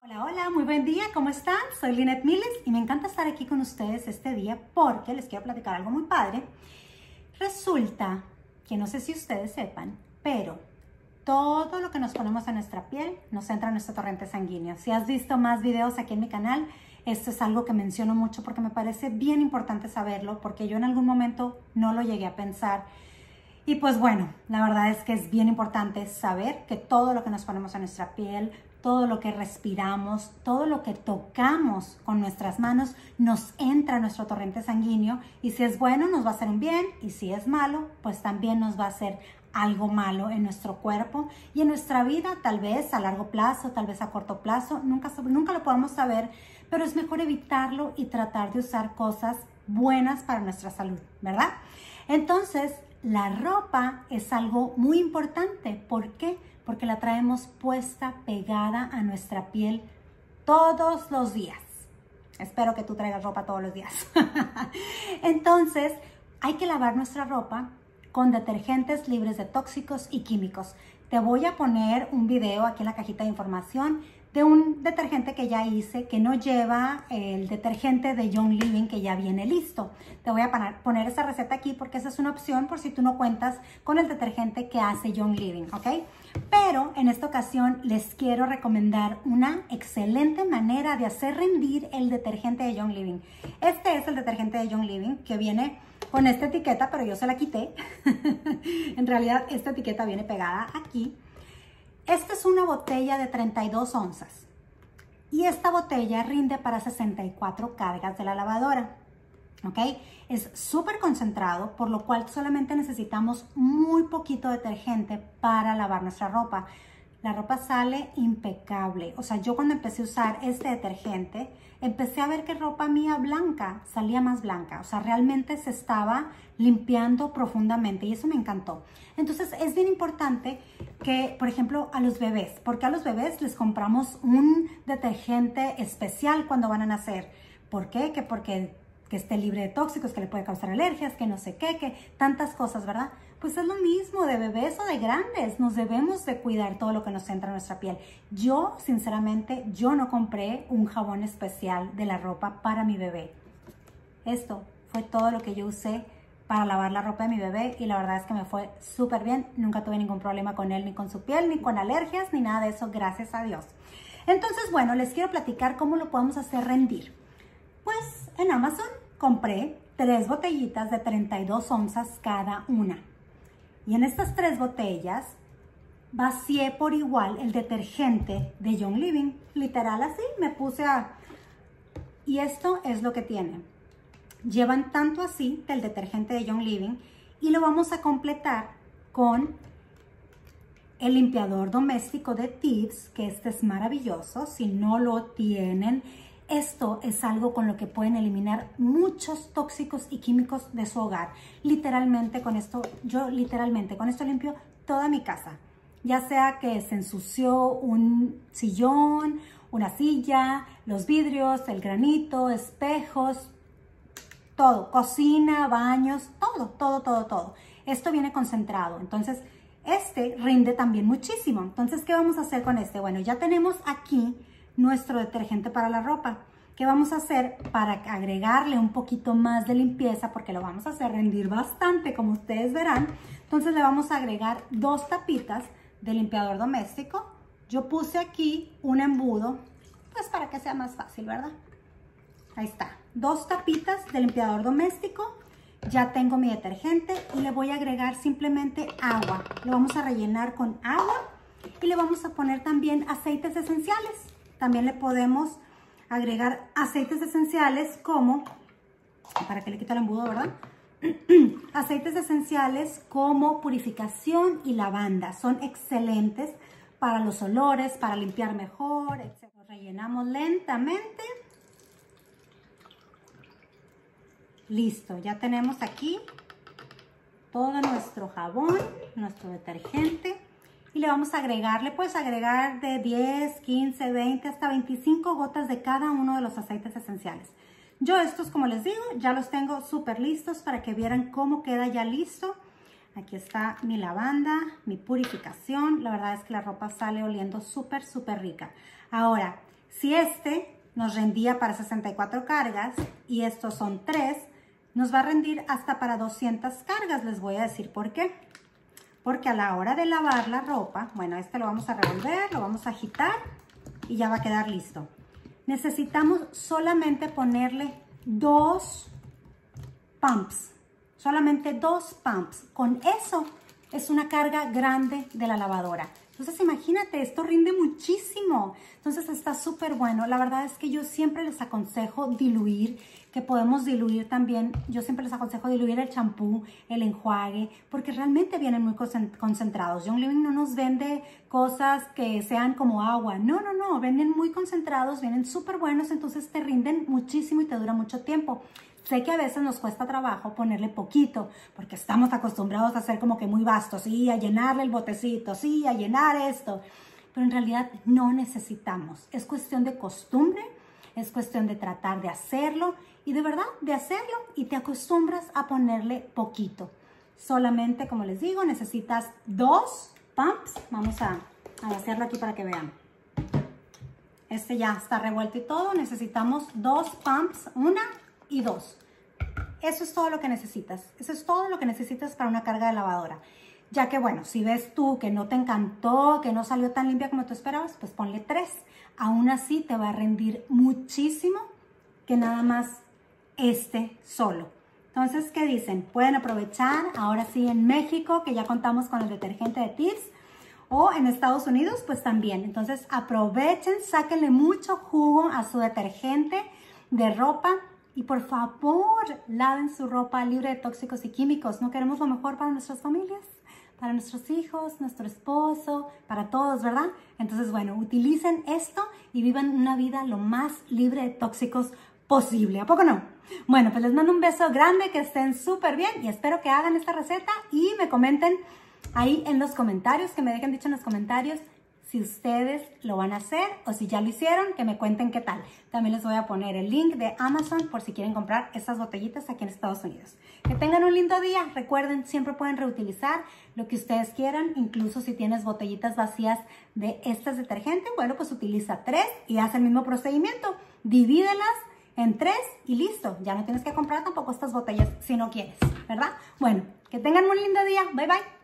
Hola, hola, muy buen día, ¿cómo están? Soy Lynette Miles y me encanta estar aquí con ustedes este día porque les quiero platicar algo muy padre. Resulta que no sé si ustedes sepan, pero todo lo que nos ponemos en nuestra piel nos entra en nuestro torrente sanguíneo. Si has visto más videos aquí en mi canal, esto es algo que menciono mucho porque me parece bien importante saberlo, porque yo en algún momento no lo llegué a pensar. Y pues bueno, la verdad es que es bien importante saber que todo lo que nos ponemos en nuestra piel, todo lo que respiramos, todo lo que tocamos con nuestras manos nos entra a nuestro torrente sanguíneo, y si es bueno nos va a hacer un bien, y si es malo pues también nos va a hacer algo malo en nuestro cuerpo y en nuestra vida, tal vez a largo plazo, tal vez a corto plazo, nunca lo podemos saber, pero es mejor evitarlo y tratar de usar cosas buenas para nuestra salud, ¿verdad? Entonces, la ropa es algo muy importante. ¿Por qué? Porque la traemos puesta, pegada a nuestra piel todos los días. Espero que tú traigas ropa todos los días. Entonces, hay que lavar nuestra ropa con detergentes libres de tóxicos y químicos. Te voy a poner un video aquí en la cajita de información de un detergente que ya hice, que no lleva el detergente de Young Living, que ya viene listo. Te voy a poner esa receta aquí porque esa es una opción por si tú no cuentas con el detergente que hace Young Living, ¿ok? Pero en esta ocasión les quiero recomendar una excelente manera de hacer rendir el detergente de Young Living. Este es el detergente de Young Living que viene con esta etiqueta, pero yo se la quité. En realidad esta etiqueta viene pegada aquí. Esta es una botella de 32 onzas y esta botella rinde para 64 cargas de la lavadora, ¿ok? Es súper concentrado, por lo cual solamente necesitamos muy poquito detergente para lavar nuestra ropa. La ropa sale impecable. O sea, yo cuando empecé a usar este detergente, empecé a ver que ropa mía blanca salía más blanca. O sea, realmente se estaba limpiando profundamente y eso me encantó. Entonces, es bien importante que, por ejemplo, a los bebés, porque a los bebés les compramos un detergente especial cuando van a nacer. ¿Por qué? Porque esté libre de tóxicos, que le puede causar alergias, que no sé qué, que tantas cosas, ¿verdad? Pues es lo mismo de bebés o de grandes. Nos debemos de cuidar todo lo que nos entra en nuestra piel. Yo, sinceramente, yo no compré un jabón especial de la ropa para mi bebé. Esto fue todo lo que yo usé para lavar la ropa de mi bebé y la verdad es que me fue súper bien. Nunca tuve ningún problema con él, ni con su piel, ni con alergias, ni nada de eso, gracias a Dios. Entonces, bueno, les quiero platicar cómo lo podemos hacer rendir. Pues en Amazon compré 3 botellitas de 32 onzas cada una. Y en estas 3 botellas vacié por igual el detergente de Young Living. Literal así, me puse a... Y esto es lo que tiene. Llevan tanto así del detergente de Young Living y lo vamos a completar con el limpiador doméstico de Thieves, que este es maravilloso. Si no lo tienen, esto es algo con lo que pueden eliminar muchos tóxicos y químicos de su hogar. Literalmente con esto limpio toda mi casa. Ya sea que se ensució un sillón, una silla, los vidrios, el granito, espejos, todo, cocina, baños, todo. Esto viene concentrado, entonces este rinde también muchísimo. Entonces, ¿qué vamos a hacer con este? Bueno, ya tenemos aquí nuestro detergente para la ropa. ¿Qué vamos a hacer para agregarle un poquito más de limpieza? Porque lo vamos a hacer rendir bastante, como ustedes verán. Entonces le vamos a agregar 2 tapitas de limpiador doméstico. Yo puse aquí un embudo, pues para que sea más fácil, ¿verdad? Ahí está, 2 tapitas de limpiador doméstico. Ya tengo mi detergente y le voy a agregar simplemente agua. Lo vamos a rellenar con agua y le vamos a poner también aceites esenciales. También le podemos agregar aceites esenciales como, para que le quite el embudo, ¿verdad? Aceites esenciales como purificación y lavanda. Son excelentes para los olores, para limpiar mejor, etc. Lo rellenamos lentamente. Listo, ya tenemos aquí todo nuestro jabón, nuestro detergente. Y le vamos a agregar, le puedes agregar de 10, 15, 20, hasta 25 gotas de cada uno de los aceites esenciales. Yo estos, como les digo, ya los tengo súper listos para que vieran cómo queda ya listo. Aquí está mi lavanda, mi purificación. La verdad es que la ropa sale oliendo súper rica. Ahora, Si este nos rendía para 64 cargas y estos son 3, nos va a rendir hasta para 200 cargas. Les voy a decir por qué. Porque a la hora de lavar la ropa, bueno, este lo vamos a revolver, lo vamos a agitar y ya va a quedar listo. Necesitamos solamente ponerle 2 pumps, solamente 2 pumps. Con eso es una carga grande de la lavadora. Entonces imagínate, esto rinde muchísimo. Entonces está súper bueno. La verdad es que yo siempre les aconsejo diluir, que podemos diluir también. Yo siempre les aconsejo diluir el champú, el enjuague, porque realmente vienen muy concentrados. Young Living no nos vende cosas que sean como agua. No, no, no. Vienen muy concentrados, vienen súper buenos, entonces te rinden muchísimo y te dura mucho tiempo. Sé que a veces nos cuesta trabajo ponerle poquito, porque estamos acostumbrados a hacer como que muy vastos, sí, a llenarle el botecito, sí, a llenar esto, pero en realidad no necesitamos. Es cuestión de costumbre, es cuestión de tratar de hacerlo y de verdad de hacerlo y te acostumbras a ponerle poquito. Solamente, como les digo, necesitas 2 pumps. Vamos a hacerlo aquí para que vean. Este ya está revuelto y todo. Necesitamos 2 pumps, 1 y 2. Eso es todo lo que necesitas. Eso es todo lo que necesitas para una carga de lavadora. Ya que bueno, si ves tú que no te encantó, que no salió tan limpia como tú esperabas, pues ponle 3. Aún así te va a rendir muchísimo que nada más este solo. Entonces, ¿qué dicen? Pueden aprovechar ahora sí en México, que ya contamos con el detergente de Thieves, o en Estados Unidos, pues también. Entonces, aprovechen, sáquenle mucho jugo a su detergente de ropa. Y por favor, laven su ropa libre de tóxicos y químicos. No queremos lo mejor para nuestras familias, para nuestros hijos, nuestro esposo, para todos, ¿verdad? Entonces, bueno, utilicen esto y vivan una vida lo más libre de tóxicos posible. ¿A poco no? Bueno, pues les mando un beso grande, que estén súper bien y espero que hagan esta receta y me comenten ahí en los comentarios, que me dejen dicho en los comentarios si ustedes lo van a hacer o si ya lo hicieron, que me cuenten qué tal. También les voy a poner el link de Amazon por si quieren comprar estas botellitas aquí en Estados Unidos. Que tengan un lindo día. Recuerden, siempre pueden reutilizar lo que ustedes quieran. Incluso si tienes botellitas vacías de estas detergentes, bueno, pues utiliza 3 y haz el mismo procedimiento. Divídelas en 3 y listo. Ya no tienes que comprar tampoco estas botellas si no quieres, ¿verdad? Bueno, que tengan un lindo día. Bye, bye.